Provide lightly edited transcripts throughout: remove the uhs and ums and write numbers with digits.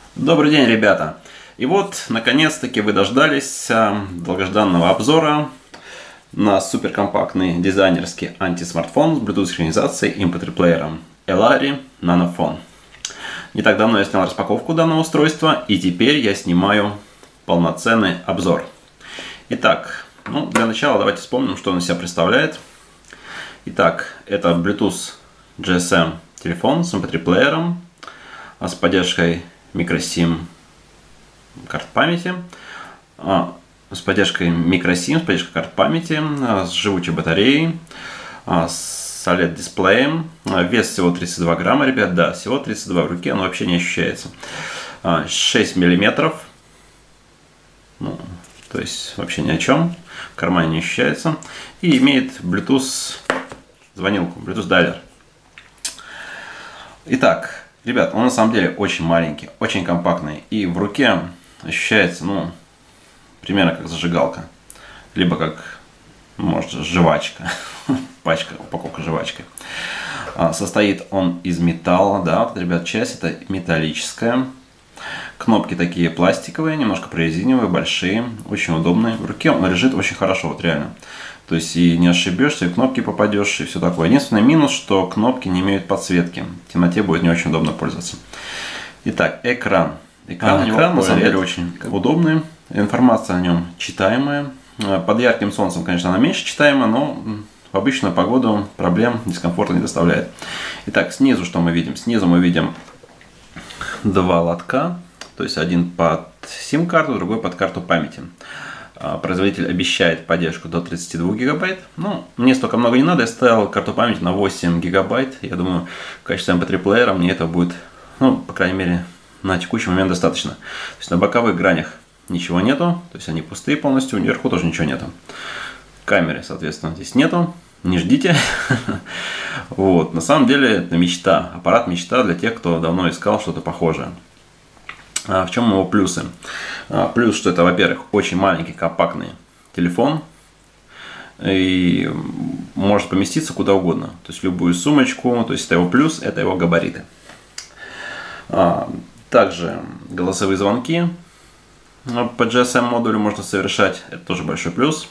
Добрый день, ребята! И вот, наконец-таки, вы дождались долгожданного обзора на суперкомпактный дизайнерский антисмартфон с Bluetooth-синхронизацией и MP3 плеером Elari Nanophone. Не так давно я снял распаковку данного устройства, и теперь я снимаю полноценный обзор. Итак, для начала давайте вспомним, что он из себя представляет. Итак, это Bluetooth GSM телефон с MP3 плеером, с поддержкой microSIM карт памяти, с поддержкой microSIM, с поддержкой карт памяти, с живучей батареей, с OLED дисплеем. Вес всего 32 грамма, ребят, да, всего 32 в руке, оно вообще не ощущается. 6 миллиметров, то есть вообще ни о чем, в кармане не ощущается. И имеет Bluetooth звонилку, Bluetooth дайлер. Итак, ребят, он на самом деле очень маленький, очень компактный. И в руке ощущается, примерно как зажигалка. Либо как, может, жвачка. Пачка, упаковка жвачкой. Состоит он из металла, да, вот, ребят, часть это металлическая. Кнопки такие пластиковые, немножко прорезиновые, большие, очень удобные. В руке он лежит очень хорошо, вот реально. То есть и не ошибешься, и в кнопки попадешь, и все такое. Единственный минус, что кнопки не имеют подсветки. В темноте будет не очень удобно пользоваться. Итак, экран. Экран на самом деле очень удобный. Информация о нем читаемая. Под ярким солнцем, конечно, она меньше читаема, но в обычную погоду проблем, дискомфорта не доставляет. Итак, снизу что мы видим? Снизу мы видим два лотка. То есть один под сим-карту, другой под карту памяти. Производитель обещает поддержку до 32 гигабайт. Мне столько много не надо. Я ставил карту памяти на 8 гигабайт. Я думаю, в качестве MP3 плеера мне это будет, по крайней мере, на текущий момент достаточно. То есть на боковых гранях ничего нету. То есть они пустые полностью. Вверху тоже ничего нету. Камеры, соответственно, здесь нету. Не ждите. Вот. На самом деле это мечта. Аппарат мечта для тех, кто давно искал что-то похожее. В чем его плюсы? Плюс, что это, во-первых, очень маленький компактный телефон и может поместиться куда угодно, то есть в любую сумочку, то есть это его плюс, это его габариты. Также голосовые звонки по GSM модулю можно совершать, это тоже большой плюс.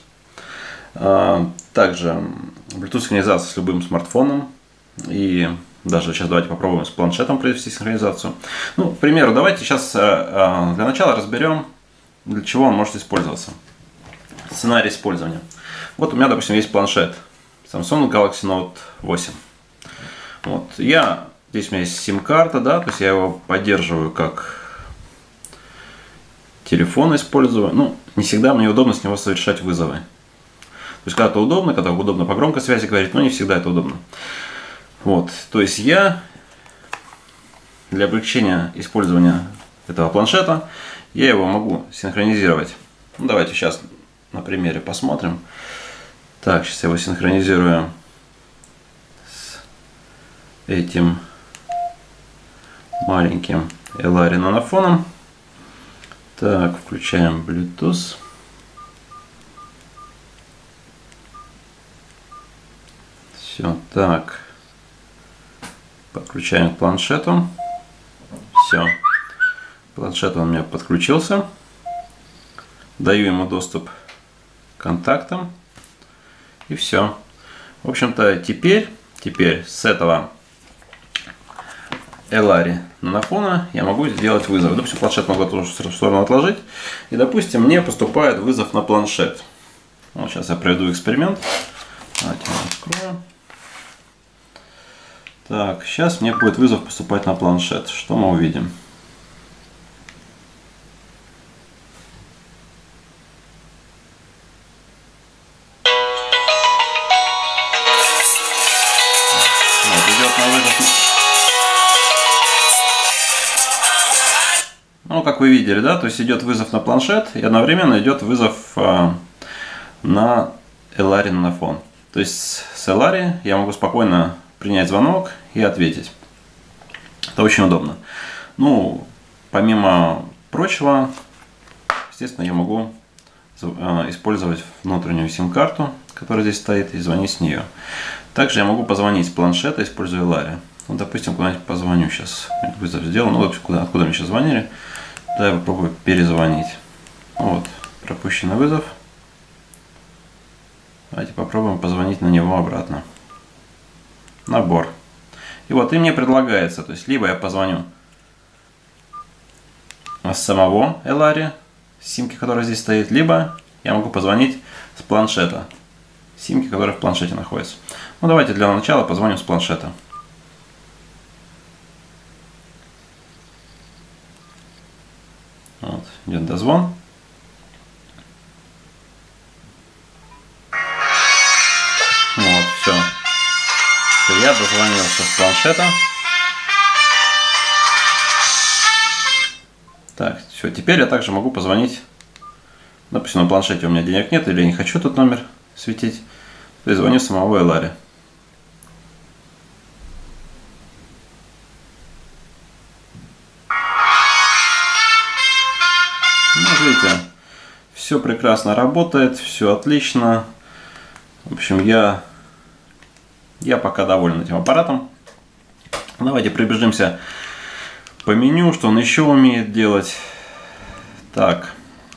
Также Bluetooth синхронизация с любым смартфоном и даже сейчас давайте попробуем с планшетом провести синхронизацию. К примеру, давайте сейчас для начала разберем, для чего он может использоваться. Сценарий использования. Вот у меня, допустим, есть планшет Samsung Galaxy Note 8. Здесь у меня есть сим-карта, да, то есть я его поддерживаю как телефон использую. Не всегда мне удобно с него совершать вызовы. То есть когда-то удобно, когда удобно по громкой связи говорить, но не всегда это удобно. То есть я для облегчения использования этого планшета, я его могу синхронизировать. Давайте сейчас на примере посмотрим. Так, сейчас я его синхронизирую с этим маленьким Elari Nanophone. Так, включаем Bluetooth. Все, так. Подключаем к планшету. Все. Планшет у меня подключился. Даю ему доступ к контактам. И все. В общем-то, теперь с этого Elari Nanophone я могу сделать вызов. Допустим, планшет могу тоже в сторону отложить. И, допустим, мне поступает вызов на планшет. Сейчас я проведу эксперимент. Давайте я открою. Так, сейчас мне будет вызов поступать на планшет. Что мы увидим? Идет на вызов. Как вы видели, да, то есть идет вызов на планшет и одновременно идет вызов на Elari Nanophone. То есть с Elari я могу спокойно принять звонок и ответить. Это очень удобно. Помимо прочего, естественно, я могу использовать внутреннюю сим-карту, которая здесь стоит, и звонить с нее. Также я могу позвонить с планшета, используя Elari. Ну, допустим, куда-нибудь позвоню сейчас. Вызов сделал. Ну, откуда мне сейчас звонили. Да, я попробую перезвонить. Вот, пропущенный вызов. Давайте попробуем позвонить на него обратно. Набор. И вот, и мне предлагается, то есть, либо я позвоню с самого Элари, с симки, которая здесь стоит, либо я могу позвонить с планшета, симки, которая в планшете находится. Ну, давайте для начала позвоним с планшета. Вот, идет дозвон. Вот, все. Я дозвонился с планшета. Так, все. Теперь я также могу позвонить. Допустим, на планшете у меня денег нет, или я не хочу тут номер светить. То есть звоню самого Элари. Ну, видите, все прекрасно работает, все отлично. В общем, я пока доволен этим аппаратом. Давайте пробежимся по меню, что он еще умеет делать. Так.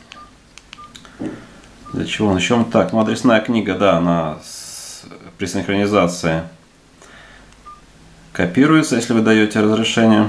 Для чего он еще? Так, ну адресная книга, да, она при синхронизации копируется, если вы даете разрешение.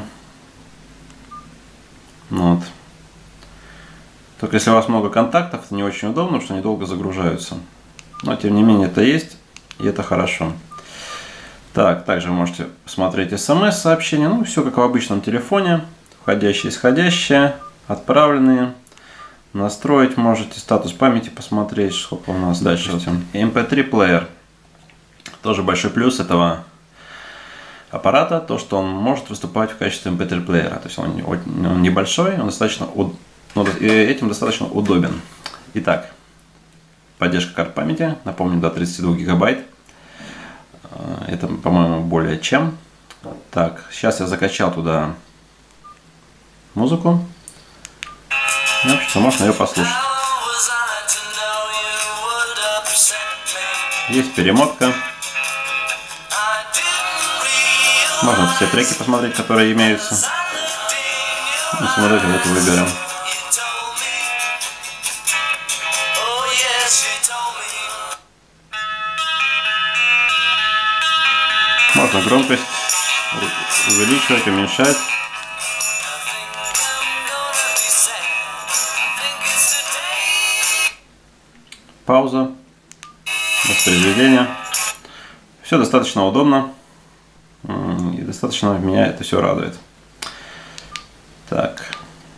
Вот. Только если у вас много контактов, это не очень удобно, потому что они долго загружаются. Но тем не менее это есть, и это хорошо. Так, также вы можете смотреть смс-сообщения, ну все как в обычном телефоне. Входящие, исходящие, отправленные. Настроить можете, статус памяти посмотреть, сколько у нас дальше. MP3 плеер. Тоже большой плюс этого аппарата, то что он может выступать в качестве MP3 плеера. То есть он небольшой, он достаточно, этим достаточно удобен. Итак, поддержка карт памяти, напомню, до 32 гигабайт. Это, по-моему, более чем. Так, сейчас я закачал туда музыку. В общем, можно ее послушать. Есть перемотка. Можно все треки посмотреть, которые имеются. Ну, смотрите, вот выберем. Можно громкость увеличивать, уменьшать. Пауза, воспроизведение. Все достаточно удобно. И достаточно меня это все радует. Так.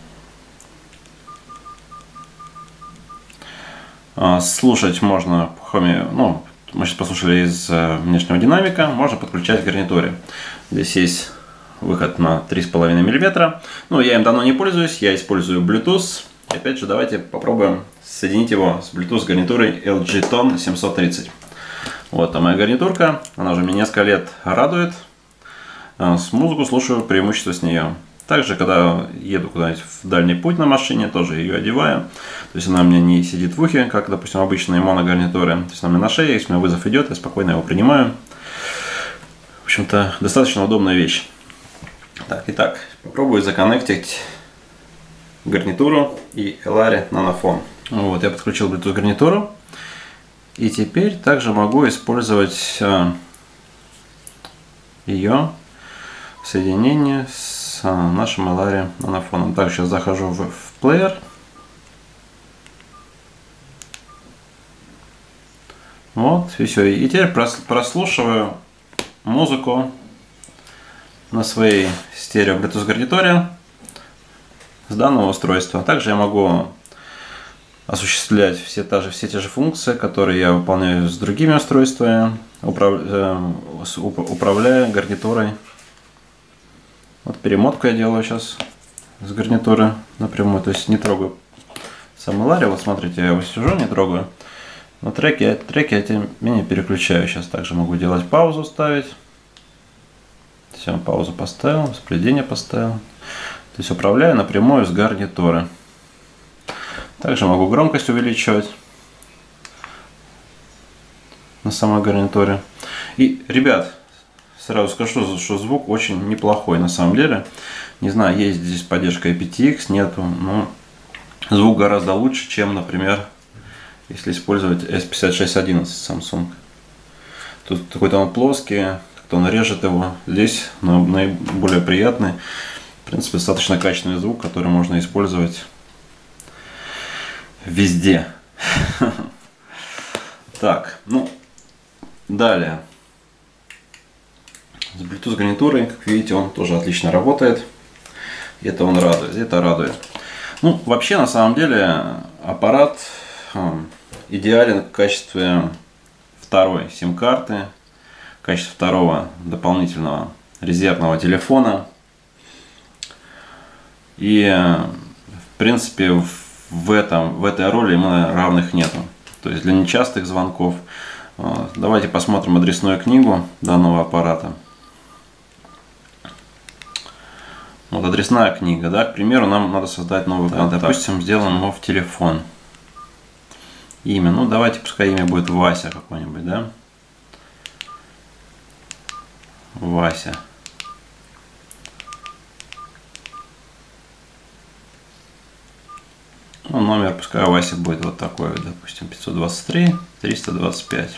Слушать можно в Home, ну, мы сейчас послушали из внешнего динамика, можно подключать к гарнитуре. Здесь есть выход на 3,5 мм. Ну, я им давно не пользуюсь, я использую Bluetooth. И опять же, давайте попробуем соединить его с Bluetooth гарнитурой LG Tone 730. Вот, а моя гарнитурка, она уже меня несколько лет радует. С музыку слушаю преимущество с нее. Также, когда еду куда-нибудь в дальний путь на машине, тоже ее одеваю. То есть она у меня не сидит в ухе, как, допустим, обычные моногарнитуры. То есть она у меня на шее, если у меня вызов идет, я спокойно его принимаю. В общем-то, достаточно удобная вещь. Так, итак, попробую законнектить гарнитуру и Elari Nanophone. Вот, я подключил Bluetooth гарнитуру. И теперь также могу использовать ее соединение с нашим Elari Nanophone. Также сейчас захожу в плеер. Вот, и все. И теперь прослушиваю музыку на своей стерео Bluetooth гарнитуре с данного устройства. Также я могу осуществлять все те же функции, которые я выполняю с другими устройствами, управляя гарнитурой. Вот перемотку я делаю сейчас с гарнитуры напрямую, то есть не трогаю сам Elari. Вот смотрите, я его сижу, не трогаю. Но треки я тем не менее переключаю. Сейчас также могу делать паузу, ставить. Все, паузу поставил, воспроизведение поставил. То есть управляю напрямую с гарнитуры. Также могу громкость увеличивать на самой гарнитуре. И, ребят, сразу скажу, что звук очень неплохой на самом деле. Не знаю, есть здесь поддержка IPTX, нету, но звук гораздо лучше, чем, например, если использовать S5611 Samsung. Тут какой-то он плоский, как-то он режет его. Здесь наиболее приятный, в принципе, достаточно качественный звук, который можно использовать везде. Так, ну, далее. С Bluetooth гарнитурой, как видите, он тоже отлично работает. Это он радует, это радует. Ну, вообще, на самом деле, аппарат идеален в качестве второй сим-карты, в качестве второго дополнительного резервного телефона. И, в принципе, в этой роли ему равных нету. То есть для нечастых звонков. Давайте посмотрим адресную книгу данного аппарата. Вот адресная книга, да, к примеру, нам надо создать новый контакт. Допустим, сделаем его в телефон. Имя, ну давайте, пускай имя будет Вася какой-нибудь, да? Вася. Ну, номер, пускай у Васи будет вот такой, допустим, 523 325.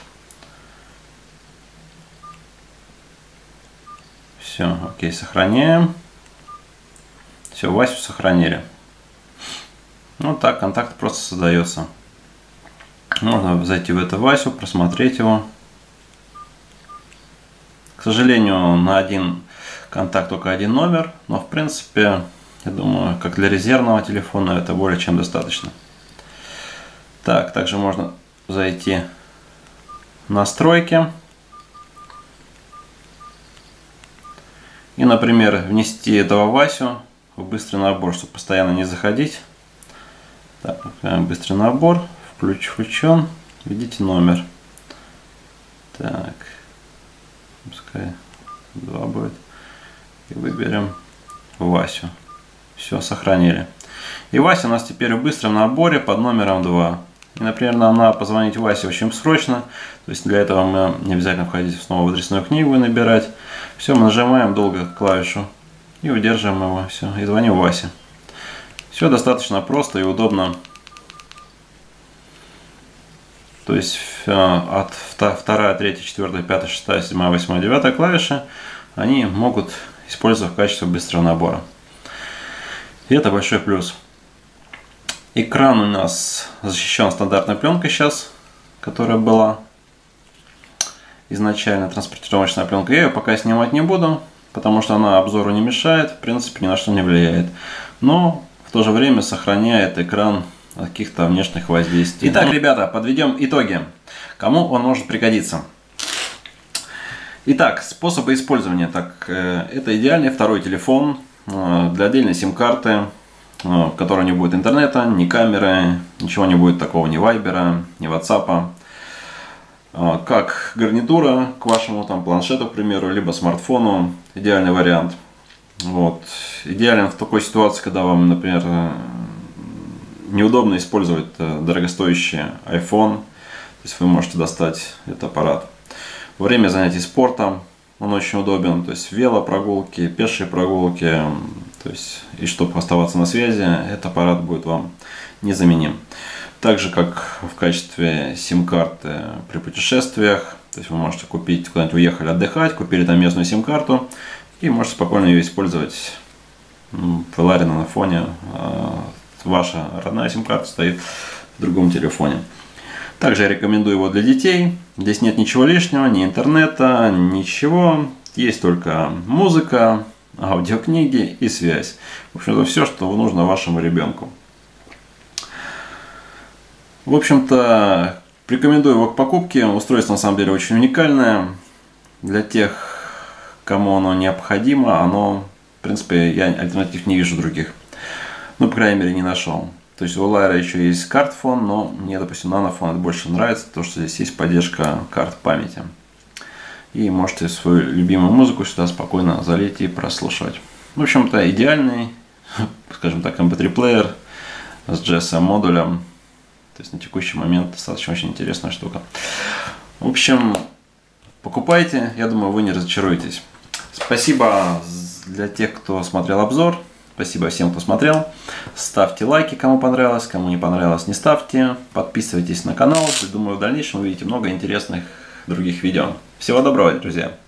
Все, окей, сохраняем. Все, Васю сохранили. Ну так, контакт просто создается. Можно зайти в это Васю, просмотреть его. К сожалению, на один контакт только один номер, но в принципе, я думаю, как для резервного телефона это более чем достаточно. Так, также можно зайти в настройки. И, например, внести этого Васю в быстрый набор, чтобы постоянно не заходить. Так, быстрый набор, включен, введите номер. Так, пускай 2 будет. И выберем Васю. Все, сохранили. И Вася у нас теперь в быстром наборе под номером 2. И, например, нам надо позвонить Васе очень срочно. То есть для этого мы не обязательно входить снова в адресную книгу и набирать. Все, мы нажимаем долго клавишу и удерживаем его. Все, и звоним Васе. Все достаточно просто и удобно. То есть от 2, 3, 4, 5, 6, 7, 8, 9 клавиши они могут использовать в качестве быстрого набора. И это большой плюс. Экран у нас защищен стандартной пленкой сейчас, которая была изначально транспортировочная пленка. Я ее пока снимать не буду, потому что она обзору не мешает, в принципе ни на что не влияет. Но в то же время сохраняет экран от каких-то внешних воздействий. Итак, ребята, подведем итоги. Кому он может пригодиться? Итак, способы использования. Так, это идеальный второй телефон для отдельной сим-карты, в которой не будет интернета, ни камеры, ничего не будет такого, ни вайбера, ни ватсапа. Как гарнитура к вашему там планшету, к примеру, либо смартфону, идеальный вариант. Вот. Идеален в такой ситуации, когда вам, например, неудобно использовать дорогостоящий iPhone, то есть вы можете достать этот аппарат. Во время занятий спортом он очень удобен, то есть велопрогулки, пешие прогулки, то есть и чтобы оставаться на связи, этот аппарат будет вам незаменим. Так же, как в качестве сим-карты при путешествиях, то есть вы можете купить, куда-нибудь уехали отдыхать, купили там местную сим-карту и можете спокойно ее использовать в Ларина на фоне. Ваша родная сим-карта стоит в другом телефоне. Также я рекомендую его для детей. Здесь нет ничего лишнего, ни интернета, ничего. Есть только музыка, аудиокниги и связь. В общем-то, все, что нужно вашему ребенку. В общем-то, рекомендую его к покупке. Устройство на самом деле очень уникальное. Для тех, кому оно необходимо, оно, в принципе, я альтернатив не вижу других. Ну, по крайней мере, не нашел. То есть у Lyra еще есть картфон, но мне, допустим, нанофон это больше нравится, потому что здесь есть поддержка карт памяти. И можете свою любимую музыку сюда спокойно залить и прослушивать. В общем-то, идеальный, скажем так, MP3 плеер с GSM модулем. То есть на текущий момент достаточно очень интересная штука. В общем, Покупайте, я думаю, вы не разочаруетесь. Спасибо для тех, кто смотрел обзор. Спасибо всем, кто смотрел. Ставьте лайки, кому понравилось, кому не понравилось, не ставьте. Подписывайтесь на канал. Думаю, в дальнейшем увидите много интересных других видео. Всего доброго, друзья!